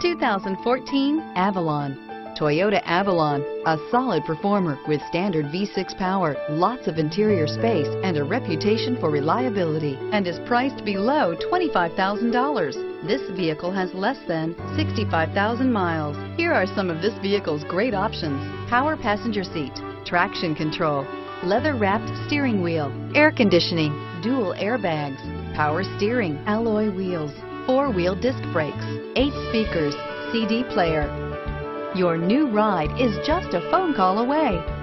2014 Avalon. Toyota Avalon, a solid performer with standard V6 power, lots of interior space, and a reputation for reliability, and is priced below $25,000. This vehicle has less than 65,000 miles. Here are some of this vehicle's great options: power passenger seat, traction control, leather-wrapped steering wheel, air conditioning, dual airbags, power steering, alloy wheels, four-wheel disc brakes, 8 speakers, CD player. Your new ride is just a phone call away.